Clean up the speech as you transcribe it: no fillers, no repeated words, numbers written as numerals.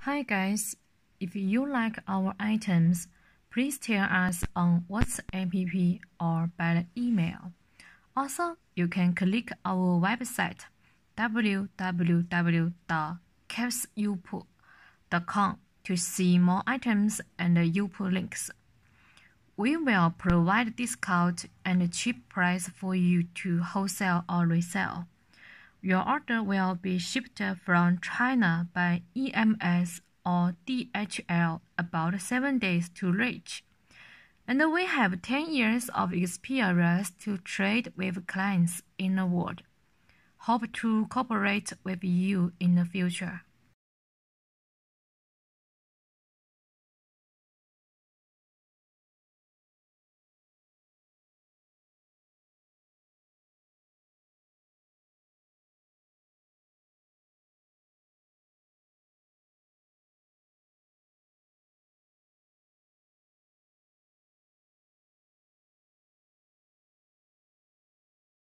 Hi guys, if you like our items, please tell us on WhatsApp or by email. Also, you can click our website www.capsyoupo.com to see more items and Youpo links. We will provide discount and cheap price for you to wholesale or resell. Your order will be shipped from China by EMS or DHL about 7 days to reach. And we have 10 years of experience to trade with clients in the world. Hope to cooperate with you in the future.